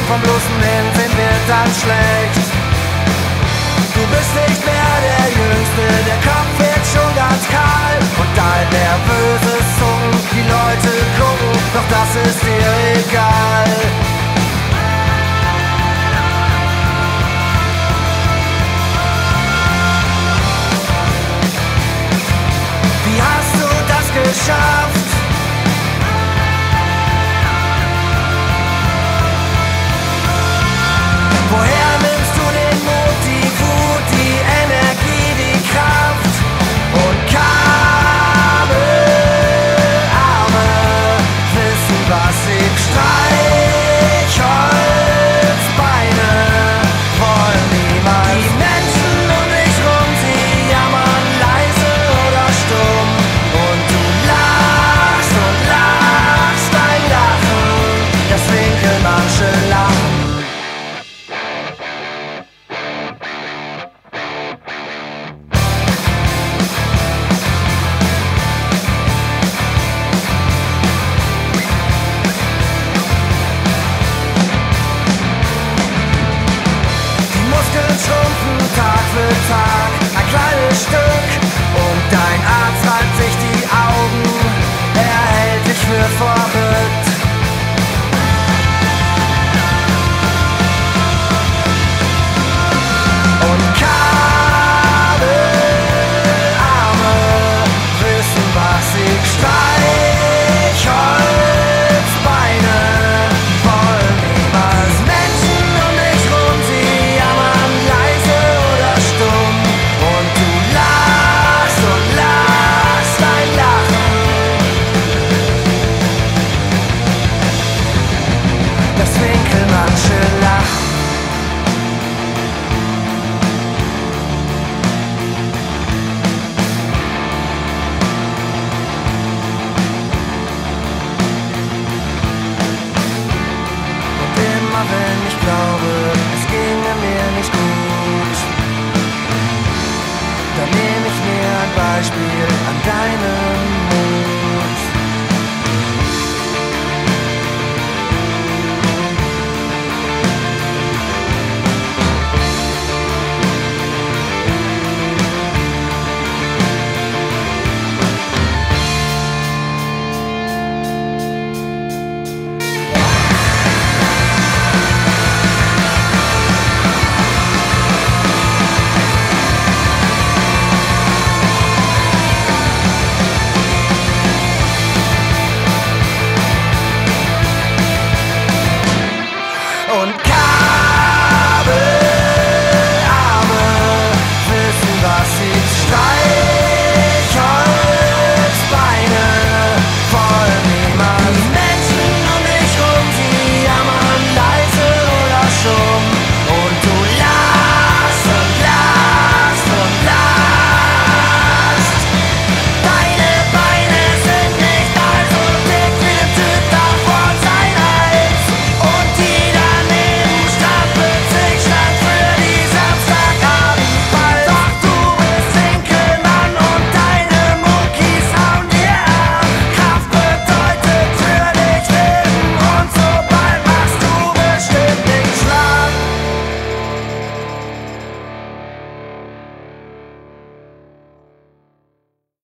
vom bloßen Hinsehen wird dann schlecht. Du bist nicht mehr der Jüngste, der Kopf wird schon ganz kahl und dein nervöses Zungen, die Leute gucken, doch das ist dir egal. Wie hast du das geschafft? Woher nimmst du den Mut, die Wut, die Energie, die Kraft? Und Kabelarme wissen, was ich Streichholzbeine wollen niemals. Die Menschen um dich rum, sie jammern leise oder stumm. Und du lachst dein Lachen, das Winkelmannsche Lachen. Schrumpfen Tag für Tag, ein kleines Stück und dein Arzt reibt sich die Augen, er hält dich für verrückt. Und Kabelarme wissen, was ich Streichholzbeine wollen niemals. Menschen um dich rum, sie jammern leise oder stumm. Und du lachst dein Lachen. Das Winkelmannsche Lachen. Immer wenn ich glaube, es ginge mir nicht gut, dann nehme ich mir ein Beispiel an deine